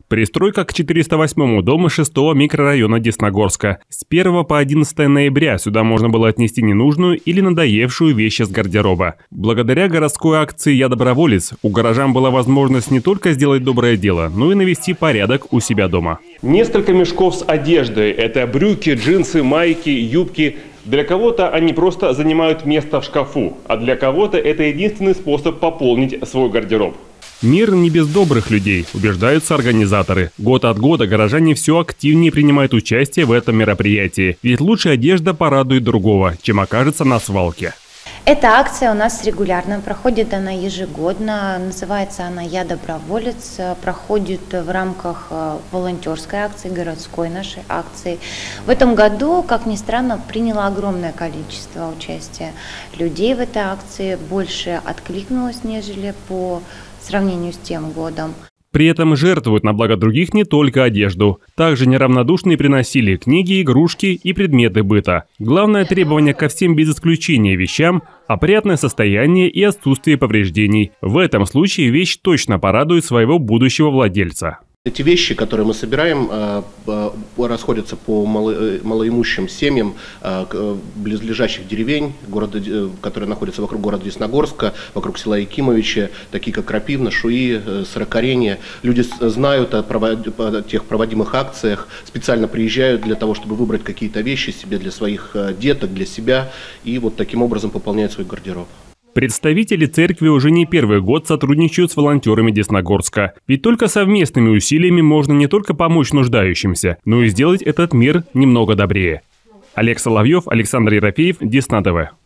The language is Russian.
Пристройка к 408-му дому 6-го микрорайона Десногорска. С 1 по 11 ноября сюда можно было отнести ненужную или надоевшую вещь из гардероба. Благодаря городской акции «Я доброволец» у горожан была возможность не только сделать доброе дело, но и навести порядок у себя дома. Несколько мешков с одеждой – это брюки, джинсы, майки, юбки. Для кого-то они просто занимают место в шкафу, а для кого-то это единственный способ пополнить свой гардероб. Мир не без добрых людей, убеждаются организаторы. Год от года горожане все активнее принимают участие в этом мероприятии. Ведь лучшая одежда порадует другого, чем окажется на свалке. Эта акция у нас регулярно проходит, она ежегодно, называется она «Я доброволец», проходит в рамках волонтерской акции, городской нашей акции. В этом году, как ни странно, приняло огромное количество участия людей в этой акции, больше откликнулось, нежели по сравнению с тем годом. При этом жертвуют на благо других не только одежду. Также неравнодушные приносили книги, игрушки и предметы быта. Главное требование ко всем без исключения вещам – опрятное состояние и отсутствие повреждений. В этом случае вещь точно порадует своего будущего владельца. Эти вещи, которые мы собираем, расходятся по малоимущим семьям близлежащих деревень, которые находятся вокруг города Десногорска, вокруг села Якимовича, такие как Крапивна, Шуи, Сорокоренье. Люди знают о тех проводимых акциях, специально приезжают для того, чтобы выбрать какие-то вещи себе для своих деток, для себя, и вот таким образом пополняют свой гардероб. Представители церкви уже не первый год сотрудничают с волонтерами Десногорска. Ведь только совместными усилиями можно не только помочь нуждающимся, но и сделать этот мир немного добрее. Олег Соловьев, Александр Ерофеев, Десна ТВ.